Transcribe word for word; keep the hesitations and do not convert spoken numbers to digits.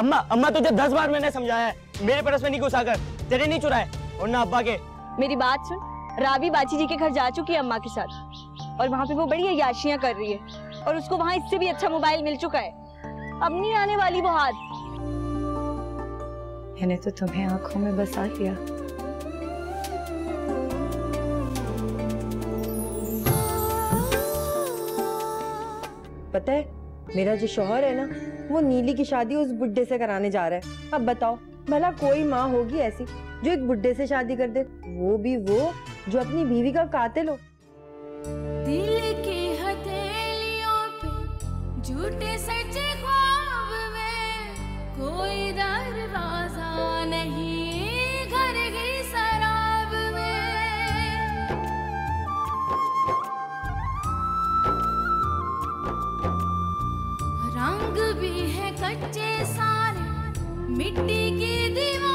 अम्मा अम्मा तुझे दस बार मैंने समझाया है, मेरे परस में नहीं घुसा कर, तेरे नहीं चुराए और ना अब्बा के। मेरी बात सुन, रावी बाची जी के घर जा चुकी है अम्मा के साथ और वहाँ पे वो बड़ी अय्याशियां कर रही है और उसको वहाँ इससे भी अच्छा मोबाइल मिल चुका है। अब नहीं आने वाली वो हाथ। मैंने तो तुम्हें आंखों में बसा लिया। पता है मेरा जो शौहर है ना, वो नीली की शादी उस बुड्ढे से कराने जा रहा है। अब बताओ भला कोई माँ होगी ऐसी जो एक बुड्ढे से शादी कर दे, वो भी वो जो अपनी बीवी का कातिल हो। दिल की हथेलियों पे झूठे सच्चे ख्वाब में कोई दरवाजा नहीं, घर की शराब में। रंग भी है कच्चे सारे, मिट्टी की दीवार